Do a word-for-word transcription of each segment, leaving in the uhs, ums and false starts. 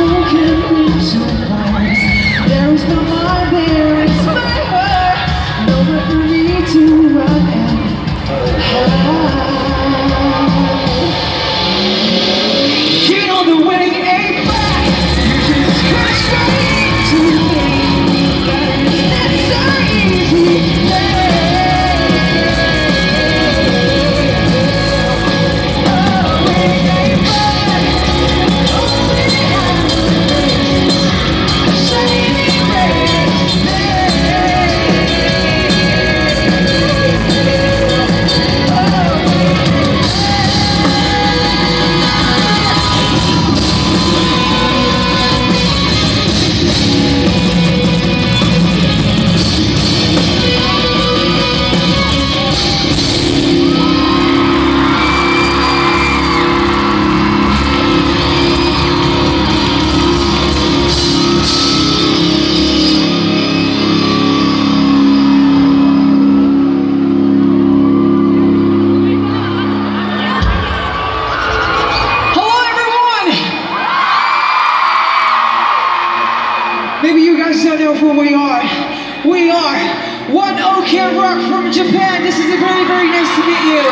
Maybe you guys don't know who we are. We are One Ok Rock from Japan. This is very, very nice to meet you.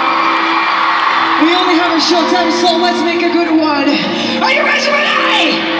We only have a short time, so let's make a good one. Are you guys ready?